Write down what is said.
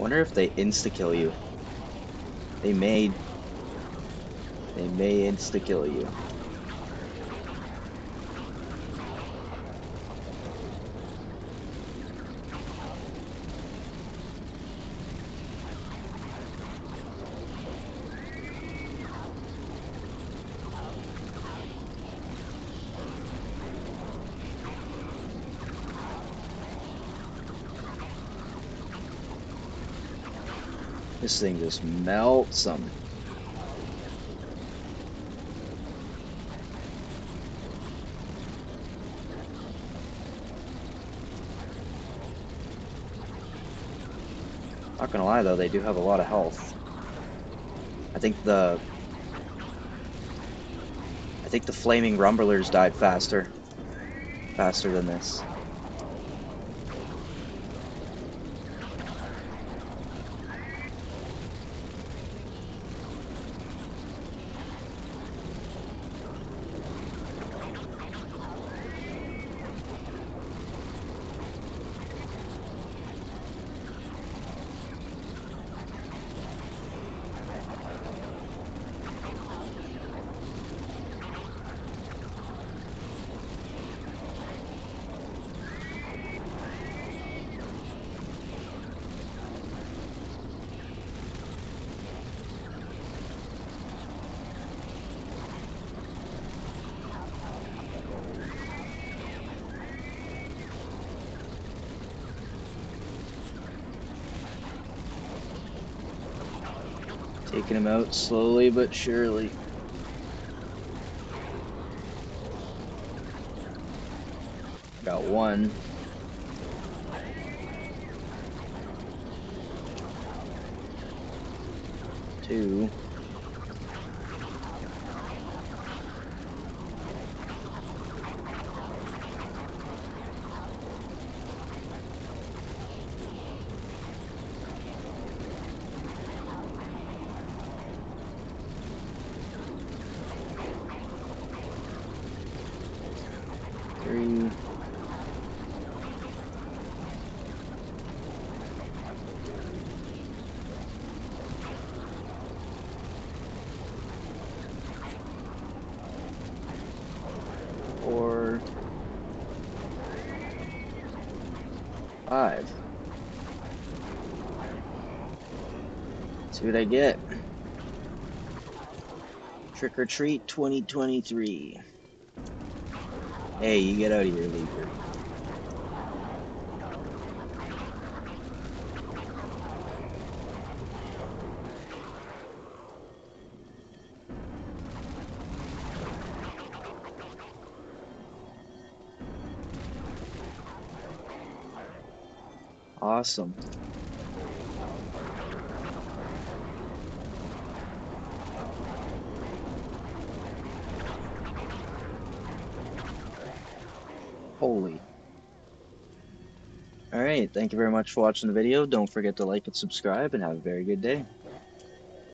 Wonder if they insta-kill you. They may. They may insta-kill you. This thing just melts them. Not gonna lie though, they do have a lot of health. I think the I think the flaming rumblers died faster than this. Taking him out slowly but surely. Got one. Two. Three. Four. Five. See what I get. Trick or Treat 2023. Hey, you get out of here, Leaper. Awesome. Holy. Alright, thank you very much for watching the video. Don't forget to like and subscribe, and have a very good day.